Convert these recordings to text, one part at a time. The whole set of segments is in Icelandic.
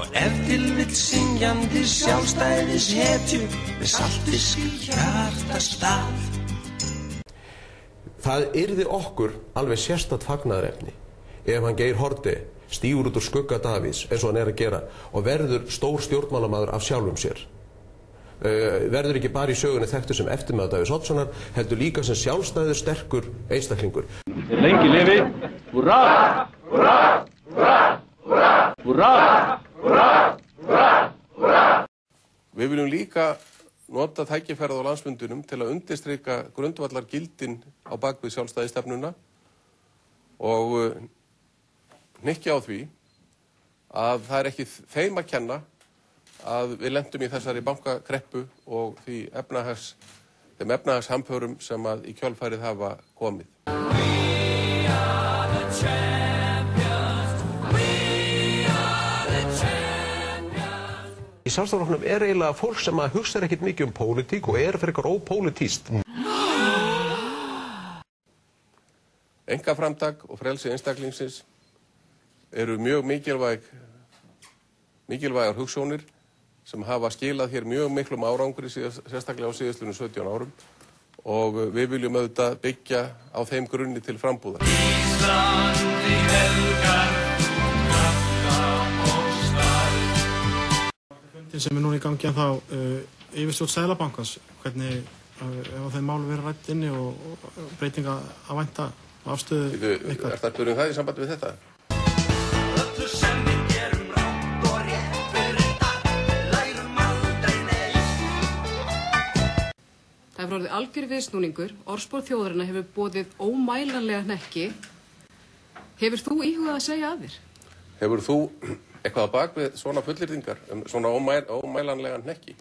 og ef til vill syngjandi sjálfstæðis hetju með saltfisk í hjartastað. Það yrði okkur alveg sérstakt fagnaðarefni ef hann Geir Haarde stígur út úr skugga Davíðs eins og hann að gera og verður stór stjórnmálamaður af sjálfum sér. Verður ekki bara í sögunni þekktur sem eftirmaður Davíðs Oddssonar, heldur líka sem sjálfstæður sterkur einstaklingur. Lengi lifi, húrra, húrra, húrra, húrra, húrra, húrra, húrra, húrra. Við viljum líka nota tækifærið á landsfundinum til að undirstrika grundvallar gildin á bakvið sjálfstæðisstefnuna og hnykkja á því að það ekki þeim að kenna að við lentum í þessari bankakreppu og þeim efnahagshamförum sem að í kjölfarið hafa komið. Í Sjálfstæðisflokknum eiginlega fólk sem að hugsa ekkert mikið pólitík og frekar ópólitískt. Einkaframtak og frelsi einstaklingsins eru mjög mikilvægar hugsjónir sem hafa skilað hér mjög miklum árangri sérstaklega á síðastliðnum 17 árum og við viljum auðvitað byggja á þeim grunni til frambúðar. Íslandi helgar, krafta og starf. Fundin sem núna í gangi en þá yfirstjórn Seðlabankans, hvernig ef þeim mál verið rætt inni og breytinga að vænta afstöðu ykkar. Er það það í sambandi við þetta? Það hefur orðið algjör viðsnúningur, orðspor þjóðarinnar hefur boðið ómælanlega hnekki. Hefur þú íhugað að segja að þér? Hefur þú eitthvað á bak við svona fullyrðingar, svona ómælanlega hnekki?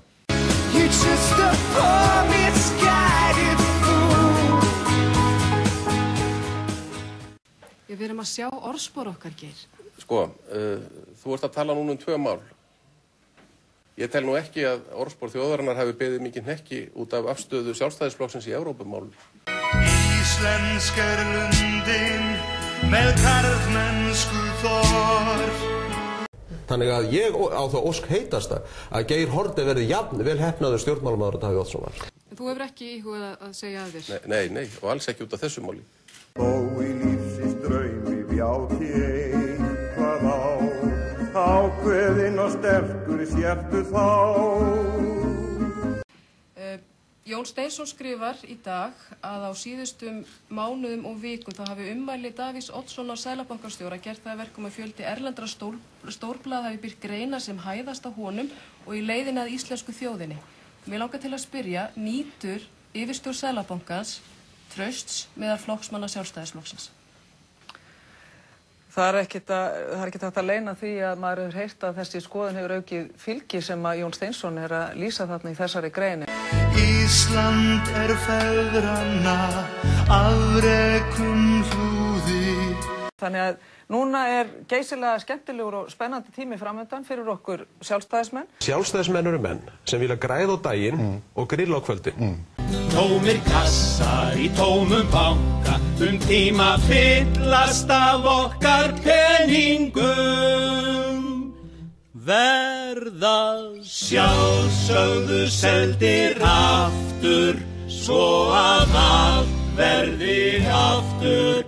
Við erum að sjá orðspor okkar, Geir. Sko, þú ert að tala núna um 2 mál. Ég tel nú ekki að orðspor þjóðarinnar hafi beðið mikið hnekki út af afstöðu sjálfstæðisflokksins í Evrópumálum. Íslensk lundin með karlmennsku þor. Þannig að ég á það ósk heitasta að Geir Haarde verði jafn vel heppnaður stjórnmálamaður Davíð Oddsson var. En þú hefur ekki íhugað að segja að þér? Nei, og alls ekki út af þessu máli. Þó í lífsins draumi bjáti eitthvað á, ákveðinn og sterkur sértu þá. Jón Steinsson skrifar í dag að á síðustum mánuðum og vikum þá hafi ummæli Davíðs Oddssonar seðlabankastjóra gert það að verkum að fjöldi erlendra stórblaða hafi birt greinar sem hæðast á honum og í leiðinni að íslensku þjóðinni. Mér langar til að spyrja, nýtur yfirstjórn Seðlabankans trausts meðal flokksmanna Sjálfstæðisflokksins? Það er ekkert hægt að leyna því að maður hefur heyrt að þessi skoðun hefur aukið fylgi sem að Jón Steinsson er að lýsa þarna í þessari greini. Ísland er feðranna afrekum hlúði. Þannig að núna er geysilega skemmtilegur og spennandi tími framöndan fyrir okkur sjálfstæðismenn. Sjálfstæðismenn eru menn sem vilja græða á daginn og grilla á kvöldin. Tómir kassar í tómum banka tíma fyllast af okkar peningum. Verða sjálfsögðu seldir aftur svo að allt verði aftur